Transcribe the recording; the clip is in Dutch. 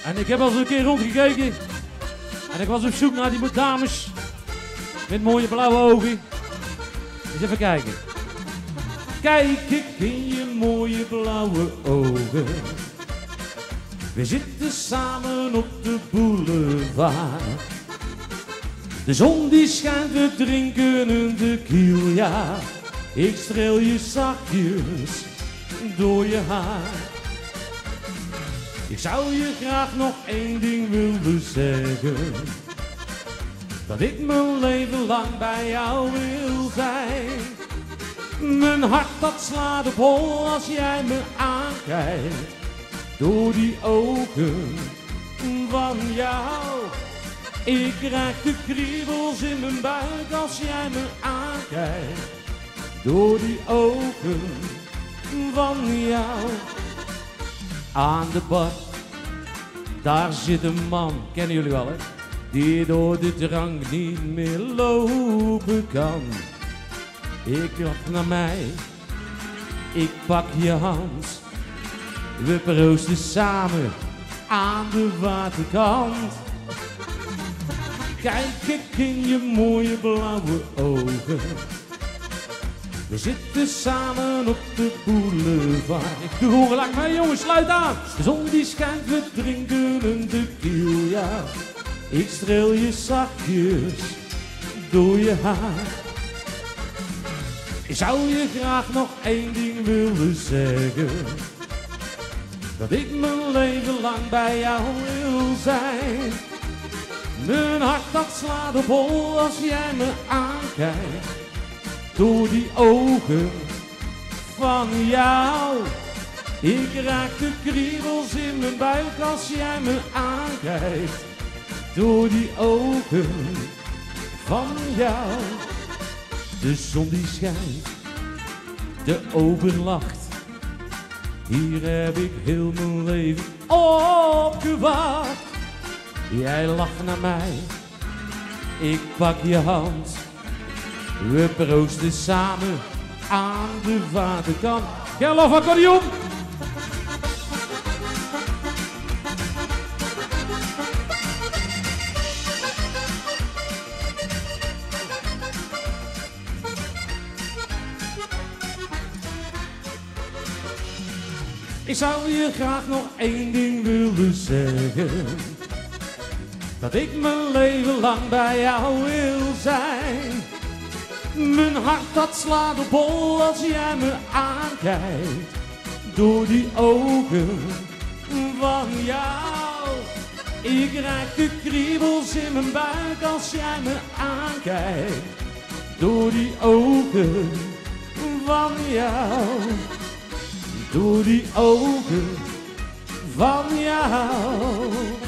En ik heb al eens een keer rondgekeken. En ik was op zoek naar die dames met mooie blauwe ogen. Eens even kijken. Kijk ik in je mooie blauwe ogen. We zitten samen op de boulevard. De zon die schijnt, we drinken een tequila. Ik streel je zachtjes door je haar. Ik zou je graag nog één ding willen zeggen. Dat ik mijn leven lang bij jou wil zijn. Mijn hart dat slaat op hol als jij me aankijkt. Door die ogen van jou. Ik krijg de kriebels in mijn buik als jij me aankijkt. Door die ogen van jou. Aan de bar, daar zit een man, kennen jullie wel hè? Die door de drank niet meer lopen kan. Ik lach naar mij, ik pak je hand. We proosten samen aan de waterkant. Kijk ik in je mooie blauwe ogen. We zitten samen op de boulevard. Ik doe horen lang mee jongens, sluit aan. De zon die schijnt, we drinken een tequila. Ik streel je zachtjes door je haar. Ik zou je graag nog één ding willen zeggen. Dat ik mijn leven lang bij jou wil zijn. Mijn hart dat slaat op hol als jij me aankijkt. Door die ogen van jou. Ik raak de kriebels in mijn buik als jij me aankijkt. Door die ogen van jou. De zon die schijnt, de open lacht. Hier heb ik heel mijn leven op gewacht. Jij lacht naar mij, ik pak je hand. We proosten samen aan de waterkant. Gerlof accordeon! Ik zou je graag nog één ding willen zeggen. Dat ik mijn leven lang bij jou wil zijn. Mijn hart dat slaat op hol als jij me aankijkt. Door die ogen van jou. Ik krijg de kriebels in mijn buik als jij me aankijkt. Door die ogen van jou. Door die ogen van jou.